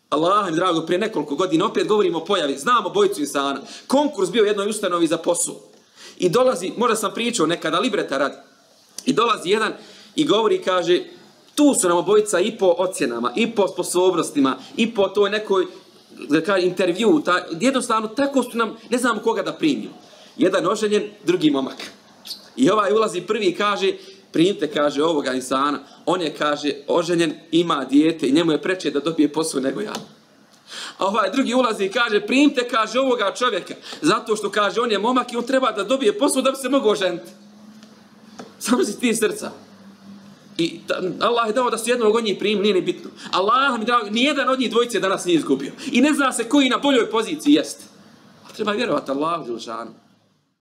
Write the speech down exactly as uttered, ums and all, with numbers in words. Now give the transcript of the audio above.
Allah mi drago, prije nekoliko godina, opet govorimo o pojavi, znamo bojicu insana. Konkurs bio u jednoj ustanovi za posao. I dolazi, možda sam pričao nekada, libreta radi. I dolazi jedan i govori, kaže, tu su nam obojica i po ocjenama, i po sposobnostima, i po toj nekoj, da kaže, intervju. Ta, jednostavno, tako su nam, ne znamo koga da primiju. Jedan oženjen, drugi momak. I ovaj ulazi prvi i kaže, primite, kaže, ovoga insana. On je, kaže, oženjen, ima dijete i njemu je preče da dobije posao nego ja. A ovaj drugi ulazi i kaže, primite, kaže, ovoga čovjeka. Zato što, kaže, on je momak i on treba da dobije posao da bi se mogao oženiti. Samo si ti srca. I ta, Allah je dao da su jednog od njih primili, nije ni bitno. Allah mi dao, nijedan od njih dvojice danas nije izgubio. I ne zna se koji na boljoj poziciji jest. Treba vjerovati Allahu dželešanu.